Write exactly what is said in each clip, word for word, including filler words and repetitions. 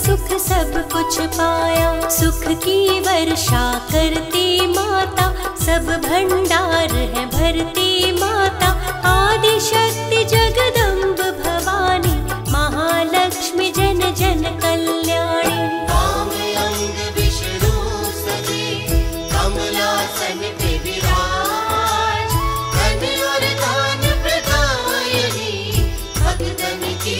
सुख सब कुछ पाया। सुख की वर्षा करती माता, सब भंडार है भरती माता। आदि शक्ति जगदम्ब भवानी, महालक्ष्मी जन जन कल्याणी। वाम अंग विष्णु सजे, कमलासन पे विराज। धन और दान प्रदायिनी, भक्तन की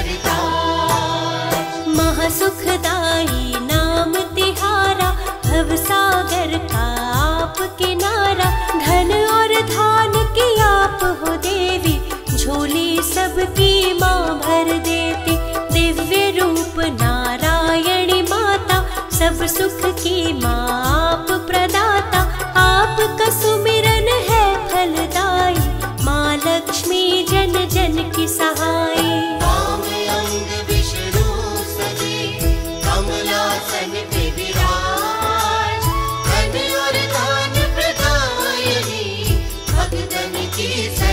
सरताज। महासुखदाई नाम तिहारा, भव सागर का आप किनारा। धन और धान की आप हो देवी, झोली सबकी माँ भर देती। दिव्य रूप नारायणी माता, सब सुख की माँ आप प्रदाता। आपका सुमिरन है फलदाई, माँ लक्ष्मी जन जन की सहाय। वाम अंग विष्णु सजे, कमलासन पे विराज। धन और दान प्रदायिनी, भक्तन की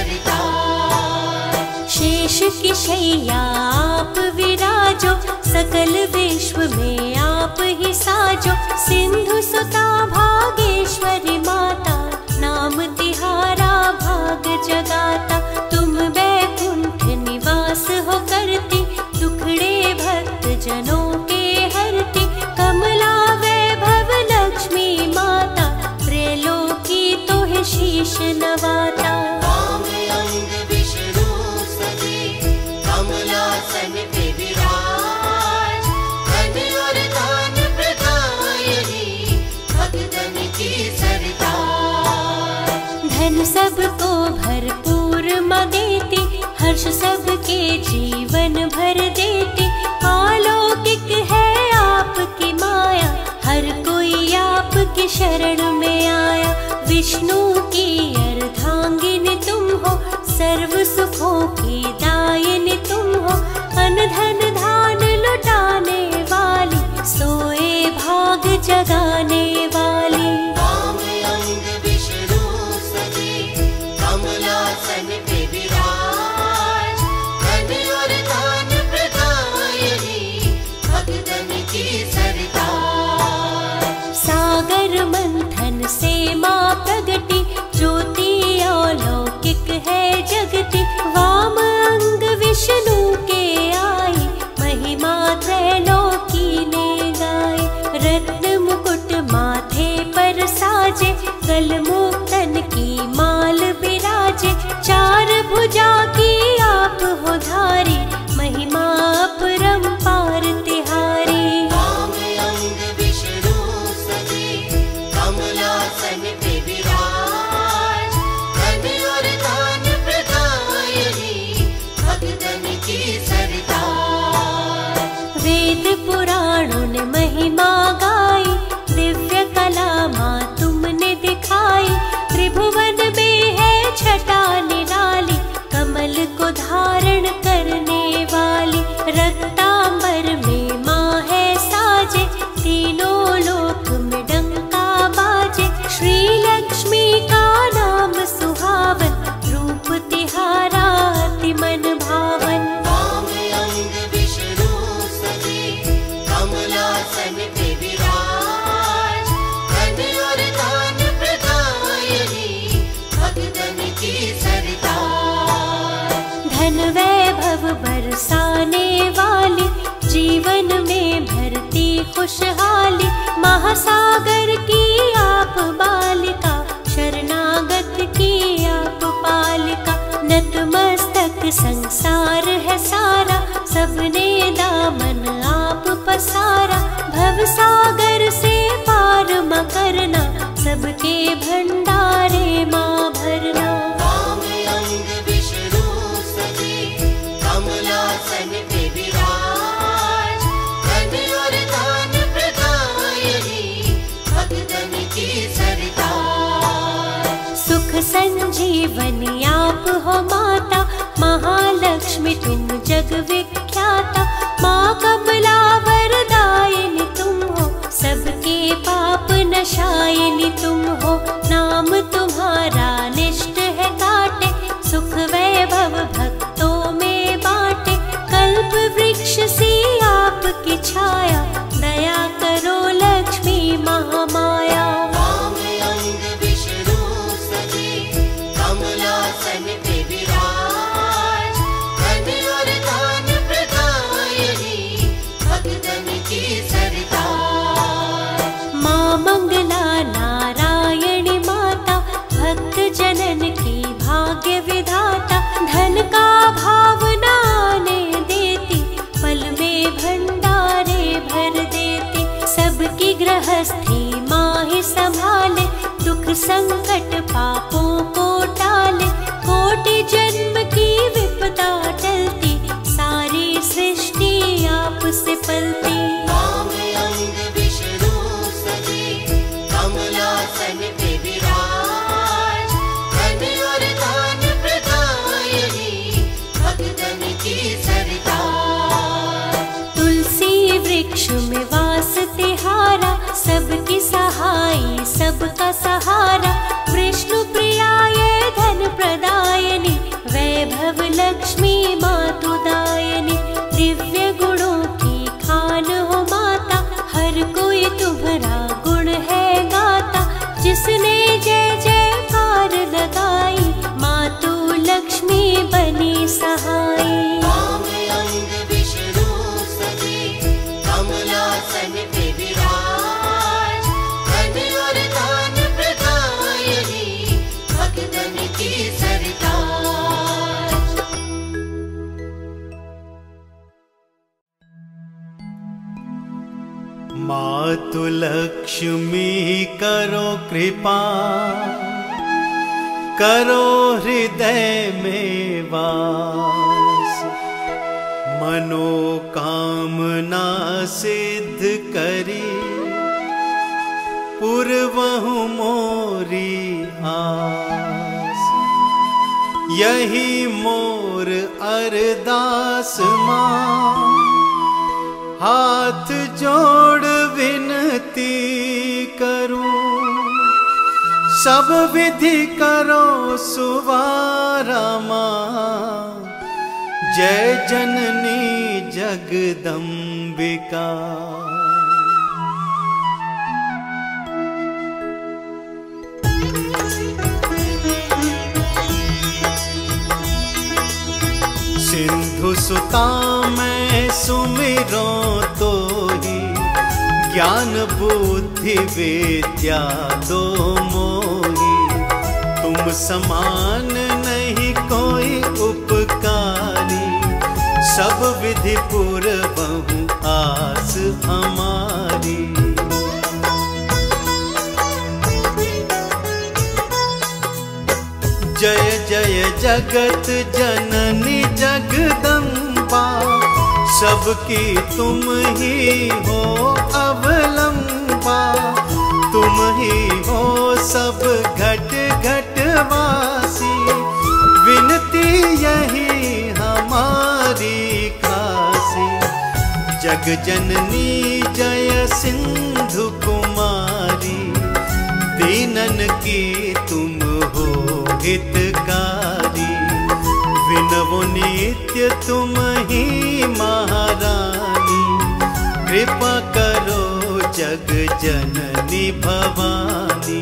सरताज। शेष की शैया आप विराजो, सकल विश्व में आप ही साजो। सिंधु सुता भागेश्वरी माता, नाम तिहारा भाग जगाता। तुम वैकुंठ निवास हो करती, दुखड़े भक्त जनों के हरती। कमला वैभव लक्ष्मी माता, त्रैलोकी तो है शीश नवाता। वाम अंग विष्णु सजे, कमलासन पे विराज। धन और दान प्रदायिनी, भक्तन की सरताज। धन सबको भरपूर माँ देती, हर्ष सबके जीवन भर देती। अलौकिक है आपकी माया, हर कोई आपकी शरण में आया। विष्णु की अर्धांगिनी तुम हो, सर्व सुखों की दायिनी तुम हो। अन्न धन धान लुटाने वाली, सोए भाग जगाने वाली। वाम अंग विष्णु सजे, कमलासन पे विराज। धन और दान प्रदायिनी, भक्तन की सरताज। सागर मंथन से माँ प्रगति, ज्योति अलौकिक है जगति। वाम अंग विष्णु के आई, महिमा त्रैलोकी ने गाई। रत्न मुकुट माथे पर साजे, गल मुक्तन की माल विराजे। चार भुजा की आप हो धारी, महिमा अपरंपार तिहारी। वाम अंग विष्णु सजे, कमलासन पे विराज। धन और दान प्रदायिनी, भक्तन की सरताज। वेद पुराणों ने महिमा गाई, दिव्य कला माँ तुमने दिखाई। त्रिभुवन में है छटा निराली, कमल को धारण करने वाली। रक्तांबर में माँ है साजे, तीनों लोक में डंका बाजे। श्री लक्ष्मी का नाम सुहावन, रूप तिहारा अति मन भावन। वाम अंग विष्णु सजे, कमलासन पे विराज। धन और दान प्रदायिनी, भक्तन की सरताज। धन वैभव बरसाने वाली, जीवन में भरती खुशहाली। महासागर की आप बालिका, शरणागत की आप पालिका। नतमस्तक संसार है सारा, सबने दामन आप पसारा। भव सागर से पार माँ करना, सबके भंडारे माँ भरना। वाम अंग विष्णु सजे, कमलासन पे विराज। धन और दान प्रदायिनी, भक्तन की सरताज। सुख संजीवनी आप हो माता, महालक्ष्मी तुम जग विख्याता। माँ कमला वरदायिनी तुम हो, सबके पाप नशायिनी तुम हो। नाम तुम्हारा निष्ठ है काटे, सुख वैभव भक्तों में बांटे। कल्प वृक्ष सी आपकी छाया, महामाया। वाम अंग विष्णु सजे कमलासन पे विराज, धन और दान प्रदायनी भक्तन की सरताज। माँ मंगला नारायणी माता, भक्त जनन की भाग्य विधाता। धन का भावना ने देती, पल में भंडारे भर देती। सबकी गृहस्थी माँ ही संभाले, दुख संकट पापों को टाले। कोटि जन्म की विपदा टलती, सारी सृष्टि आप से पलती। वाम अंग विष्णु सजे कमलासन पे विराज, धन और दान प्रदायनी भक्तन की सरताज। तुलसी वृक्ष में वास तिहारा, सबकी सहाई सबका सहारा। विष्णु प्रियाय धन प्रदायनी, वैभव लक्ष्मी मातुदायनी। दिव्य गुणों की खान हो माता, हर कोई तुम्हारा गुण है गाता। जिसने जय जयकार लगाई, मातु लक्ष्मी बनी सहाई। वाम अंग विष्णु सजे कमलासन पे विराज, धन और दान प्रदायनी भक्तन की सरताज। मातु लक्ष्मी करो कृपा, करो हृदय में वास। मनोकामना सिद्ध करी, पूर्वहु मोरी आस। यही मोर अरदास मां, हाथ जोड़ विनती करूं। सब विधि करो सुवारा मां, जय जननी जगदम्बिका। सिंधु सुता मैं सुमिरो तो ही, ज्ञान बुद्धि विद्या दो मोही। तुम समान नहीं कोई उपकारी, सब विधि पूर्वहु आस हमारी। जय जय जगत जननी जगदम्बा, सबकी तुम ही हो अवलंबा। तुम ही हो सब घट घट वासी, विनती यही हमारी खासी। जग जननी जय सिंधु कुमारी, दीनन की तुम हो हितकारी। विनवो नित्य तुम ही महारानी, कृपा करो जग जननी भवानी।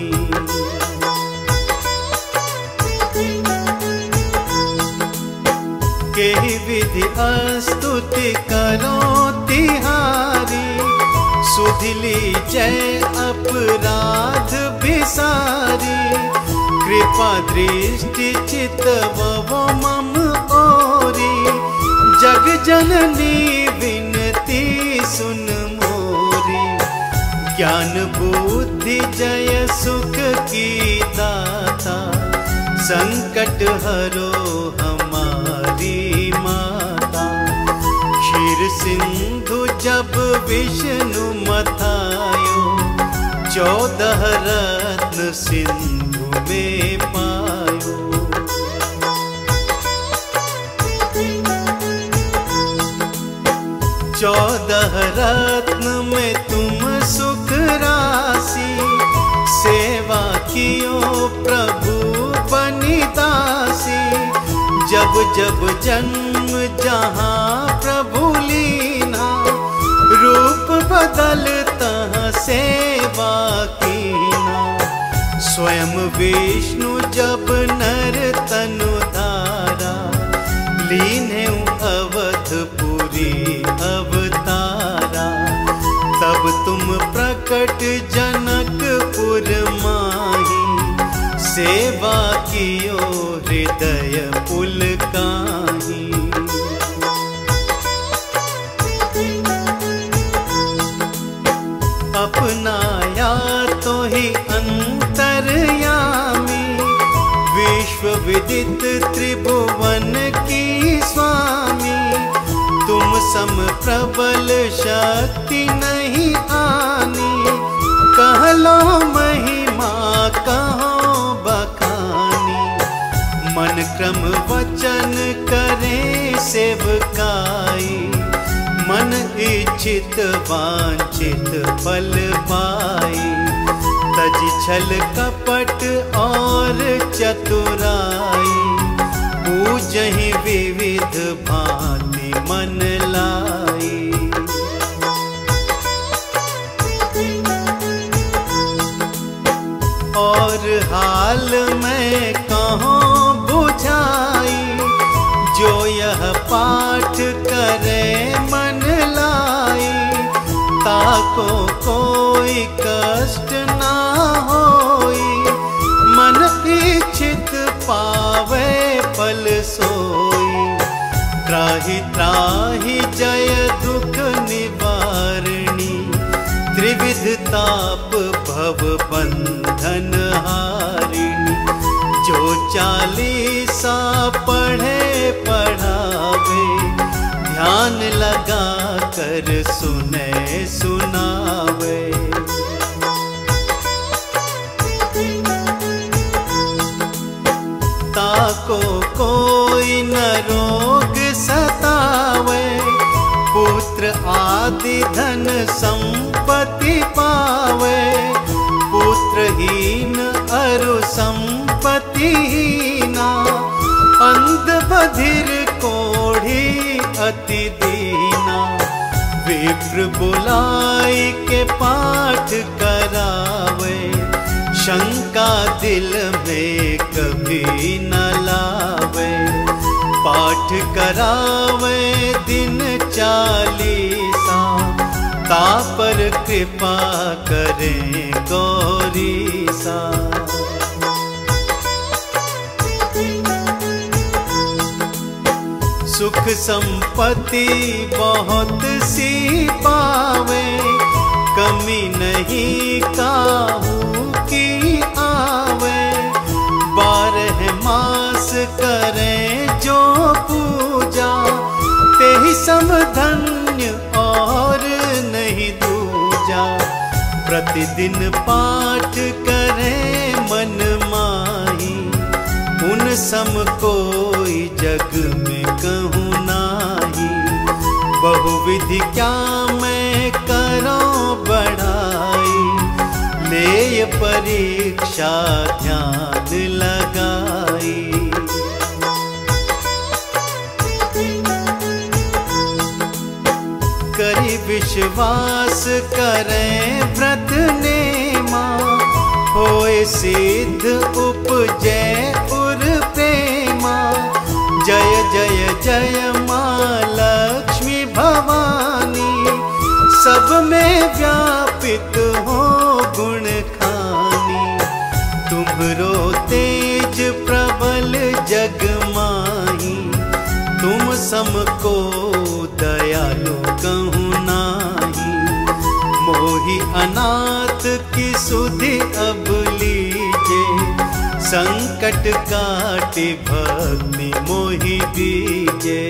केहि विधि स्तुति करो तिहारी, सुधिली जय अपराध बिसारी। कृपा दृष्टि चितवो मम ओरी, जग जननी विनती सुन मोरी। ज्ञान बुद्धि जय सुख की दाता, संकट हरो हमारी माता। क्षीर सिंधु जब विष्णु मथायो, चौदह रत्न सिंधु में पायो। चौदह रत्न में तुम सुख राशि, सेवा कियो प्रभु बनिदासी। जब जब जन्म जहाँ प्रभु लीना, रूप बदलता से सेवा कीना। स्वयं विष्णु जब नर तनु धारा, लीने अवधपुरी अवतारा। तब तुम प्रकट जनकपुर माही, सेवा कियो हृदय पुलकाही। अपनाया तो ही अंतर्यामी, विश्व विदित त्रिभुवन की स्वामी। तुम सम प्रबल शक्ति नहीं आनी, कह लो महिमा कहो बखानी। मन क्रम वचन करे सेवकाई, मन इच्छित वांछित फल पाई। तज छल कपट और चतुराई, पूजहि विविध भांति मन लाई। और हाल में कहूँ बुझाई, जो यह पाठ करे मन लाई। ताको कोई कष्ट ना होई, मन इच्छित पावे फल सोई। त्राहि त्राहि जय दुख निवारणी, त्रिविध ताप भव बंधन हारिणी। जो चालीसा पढ़े पढ़ावे, ध्यान लगा कर सुने सुनावे। ताको कोई न रोग सतावे, पुत्र आदि धन संपत्ति पावे। पुत्रहीन अरु संपत्तिहीना, अंध बधिर कोढ़ी अति दीना। विप्र बुलाई के पाठ करावे, शंका दिल में कभी न लावे। पाठ करावे दिन चालीसा, तापर कृपा करें गौरीसा। सुख संपत्ति बहुत सी पावे, कमी नहीं काहू की आवे। बारह मास करें जो पूजा, तेहि सम धन्य और नहीं दूजा। प्रतिदिन पाठ करें मन माही, उन सम कोई जग में कहूँ नाही। बहुविधि क्या मैं करूँ बढ़ाई, ले परीक्षा ध्यान लगाई। करी विश्वास करें व्रत नेमा, होए सिद्ध उपजय उर प्रेमा। जय जय जय माँ लक्ष्मी भवानी, सब में व्यापित हो गुण खानी। तुम्हरो तेज प्रबल जग माही, तुम समको दयालु कहूँ नाही। मोहि अनाथ की सुधि अब लीजे, संकट काटे भक्ति मोहि दीजे।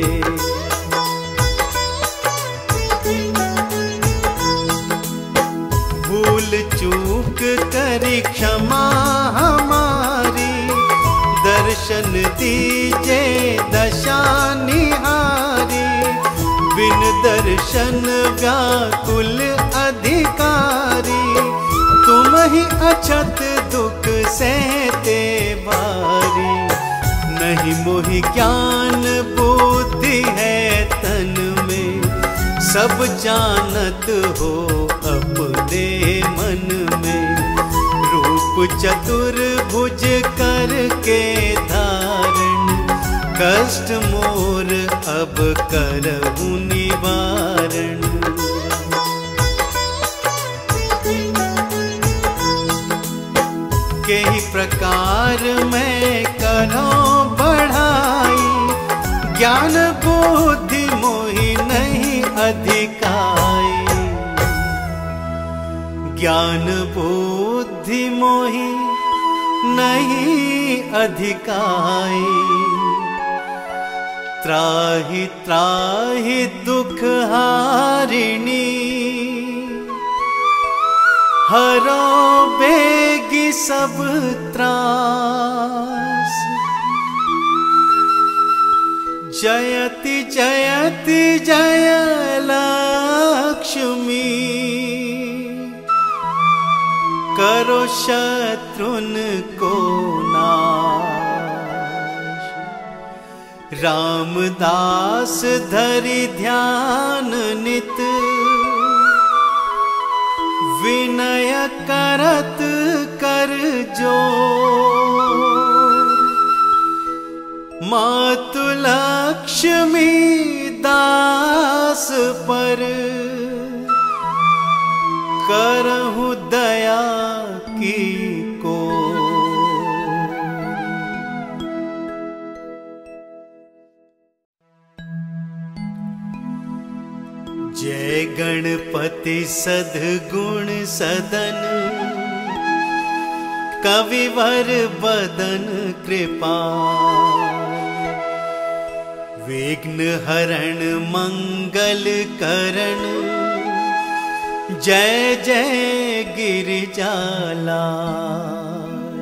भूल चूक करी क्षमा हमारी, दर्शन दीजे दशा निहारी। बिन दर्शन व्याकुल अधिकारी, तुम ही अछत दुख सहते बारी। नहीं मोहि ज्ञान बुद्धि है तन में, सब जानत हो अपने मन चतुर्भुज करके धारण, कष्ट मोर अब करहु निवारण। कई प्रकार मैं करो बढ़ाई, ज्ञान बुद्धि मोहि नहीं अधिकाई। ज्ञान बुद्धि मोहि नहीं अधिकाई, त्राहि त्राहि दुख हारिणी। हरो बेगी सब त्रास, जयति जयति जय लक्ष्मी। करो शत्रुन को नाश, रामदास धरि ध्यान नित। विनय करत कर जोर, मातु लक्ष्मी दास पर। करहु दया की को। जय गणपति सद्गुण सदन, कविवर बदन कृपाल। विघ्न हरण मंगल करण, जय जय गिरिजालाल।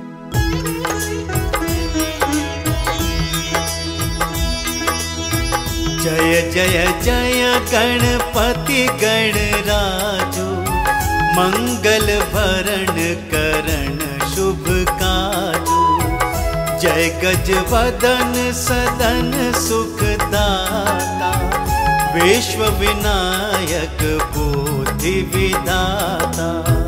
जय जय जय गणपति गणराजो, मंगल भरण करण शुभ काजो। जय गजवदन सदन सुखदाता, विश्व विनायक बुद्धि विधाता।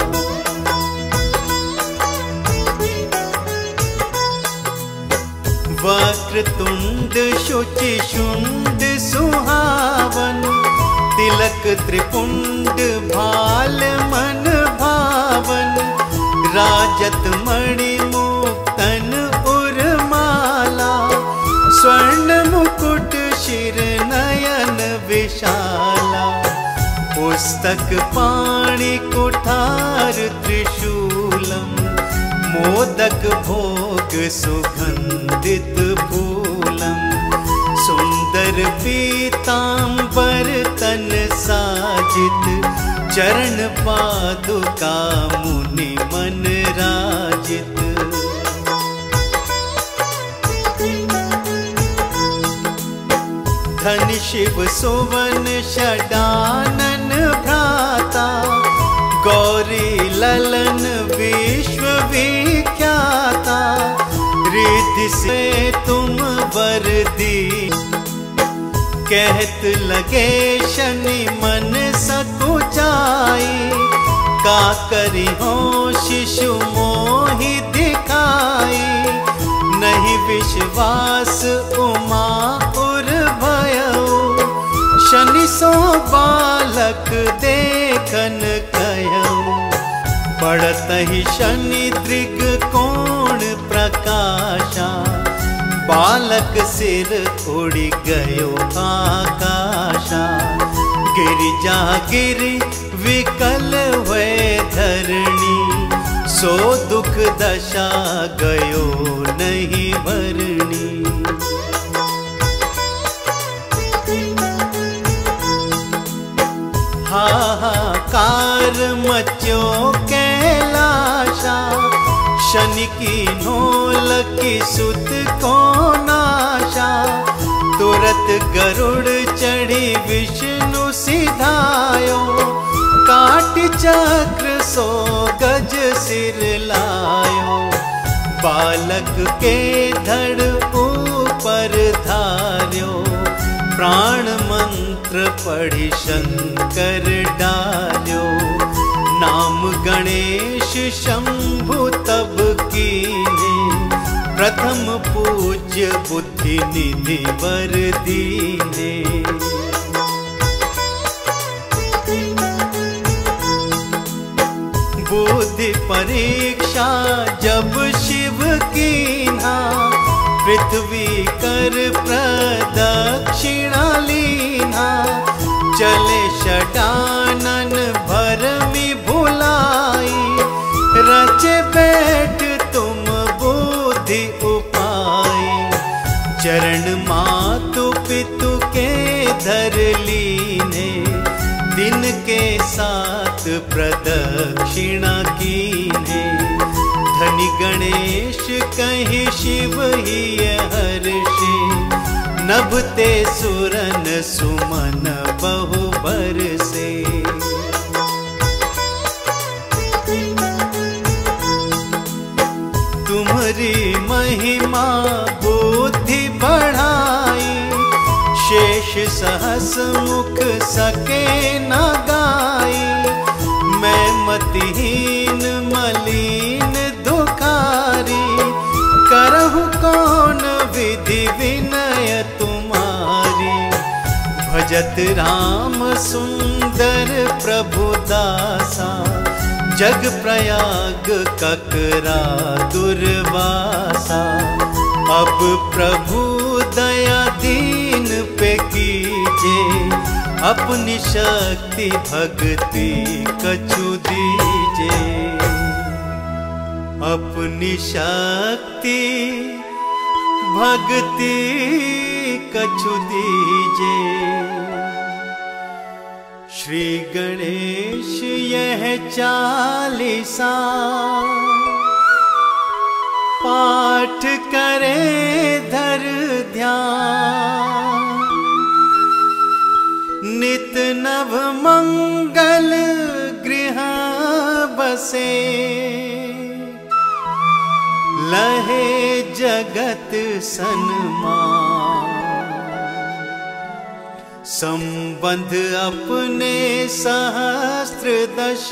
वक्रतुंड शुचि शुंड सुहावन, तिलक त्रिपुंड भाल मन भावन। राजत मणि मुक्तन उर्माला, स्वर्ण मुकुट शिर नयन विशाला। पुस्तक पाणि कुठार त्रिशूलम, मोदक भोग सुगंधित फूलम। सुंदर पीतांबर तन साजित, चरण पादुका मुनि मन राजित। धन शिव सुवन षडानन भ्राता, गौरी ललन विश्व विख्याता। रिद्धि से तुम वर दी, कहत लगे शनि मन सकुचाई। का करी हो शिशु मोहि दिखाई, नहीं विश्वास उमा उर भयो। शनि सो बालक देखन कहो, पड़त ही शनि दृग कोण प्रकाशा। बालक सिर उड़ी गयो आकाशा। गिरिजा गिरि विकल हुए धरणी, सो दुख दशा गयो नहीं भरणी। हाहाकार मच्यो कैलाशा, शनि की नोल की सुत को नाशा। तुरत गरुड़ चढ़ी विष्णु सिधायो, काट चक्र सो गज सिर लायो। बालक के धड़ ऊपर धार्यो, प्राण मंत्र पढ़ी शंकर डाल्यो। नाम गणेश शंभु तब कीन्हे, प्रथम पूज्य बुद्धि निधि वर दीन्हे। बुद्धि परीक्षा जब शिव कीन्हा, पृथ्वी कर प्रदक्षिणा लीन्हा। चले षडानन भरमि भुलाई, रचे बैठ तुम बुद्धि उपाई। चरण मातु पितु के धर लीने, दिन के साथ प्रदक्षिणा कीन्हे। धनि गणेश कहि शिव ही हर्षे, नभते सुरन सुमन बहु बरसे। तुम्हारी महिमा बुद्धि बढ़ाई, शेष सहस मुख सके न गाई। मैं मतिहीन मलिन दुखारी, करहु कौन विधि विनय तुम्हारी। भजत राम सुंदर प्रभु दासा, जग प्रयाग ककरा दुर्वासा। अब प्रभु दया दीन पे कीजे, अपनी शक्ति भक्ति कछु दीजे। अपनी शक्ति भक्ति कछु दीजे। श्री गणेश यह चालीसा, पाठ करे धर ध्यान। नित नव मंगल गृह बसे, लहे जगत सन्मान। संबंध अपने सहस्त्र दश,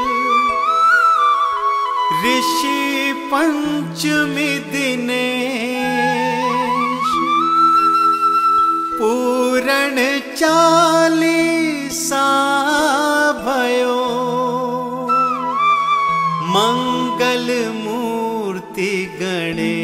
ऋषि पंचमी दिनेश। पूरण चालीसा भयो, मंगल मूर्ति गणेश।